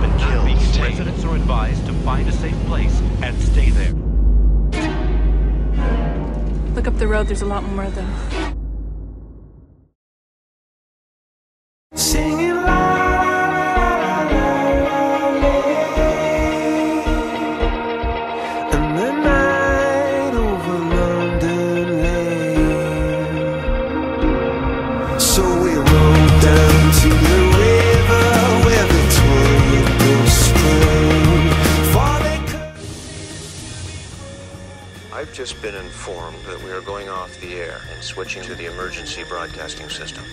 been killed. Residents are advised to find a safe place and stay there. Look up the road, there's a lot more of them. Singing la la la la, and the night over London lane. So we rode down to the river where Victoria goes spray. I've just been informed that we are going off the air and switching to the emergency broadcasting system.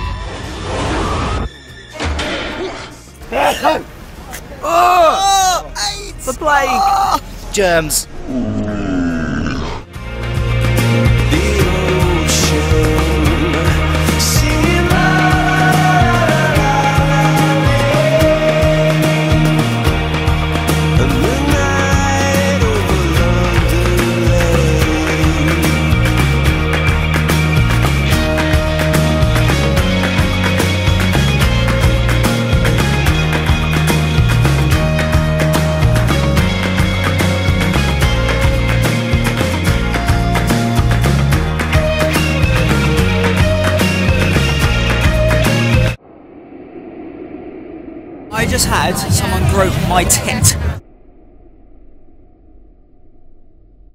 Oh! AIDS! The plague! Germs. I just had someone broke my tent.